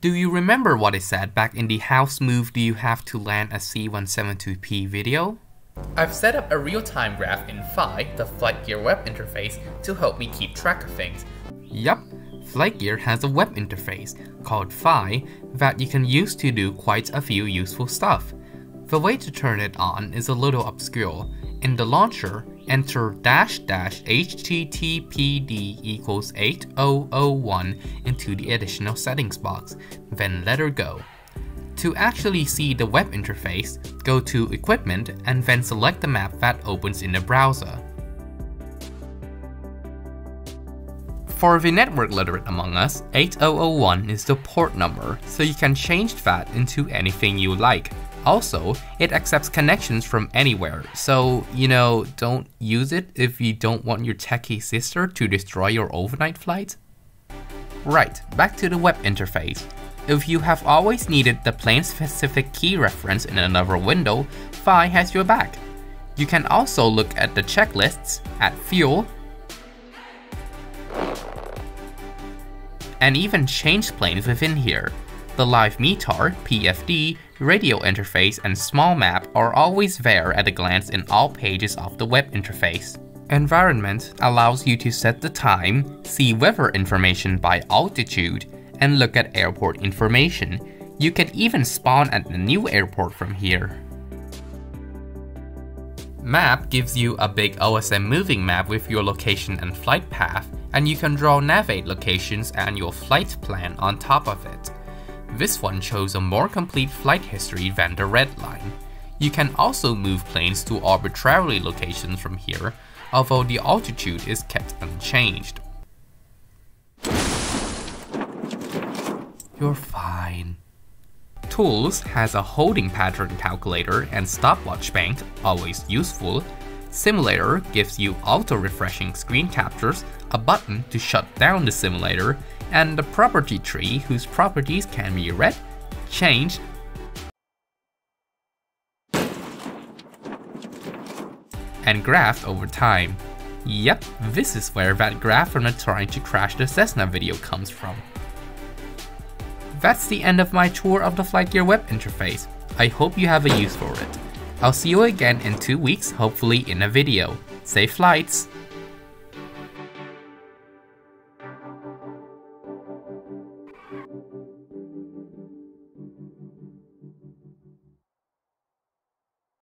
Do you remember what I said back in the how smooth do you have to land a C172P video? I've set up a real-time graph in Phi, the FlightGear web interface, to help me keep track of things. Yup, FlightGear has a web interface called Phi that you can use to do quite a few useful stuff. The way to turn it on is a little obscure. In the launcher, enter --httpd equals 8001 into the additional settings box, then let her go. To actually see the web interface, go to Equipment and then select the map that opens in the browser. For the network literate among us, 8001 is the port number, so you can change that into anything you like. Also, it accepts connections from anywhere, so, don't use it if you don't want your techie sister to destroy your overnight flight. Right, back to the web interface. If you have always needed the plane-specific key reference in another window, Phi has your back. You can also look at the checklists, at fuel, and even change planes within here. The live METAR, PFD, radio interface, and small map are always there at a glance in all pages of the web interface. Environment allows you to set the time, see weather information by altitude, and look at airport information. You can even spawn at a new airport from here. Map gives you a big OSM moving map with your location and flight path, and you can draw navigate locations and your flight plan on top of it. This one shows a more complete flight history than the red line. You can also move planes to arbitrary locations from here, although the altitude is kept unchanged. You're fine. Tools has a holding pattern calculator and stopwatch bank, always useful. Simulator gives you auto-refreshing screen captures, a button to shut down the simulator, and the property tree whose properties can be read, changed, and graphed over time. Yep, this is where that graph from the trying to crash the Cessna video comes from. That's the end of my tour of the FlightGear web interface. I hope you have a use for it. I'll see you again in 2 weeks, hopefully in a video. Safe flights!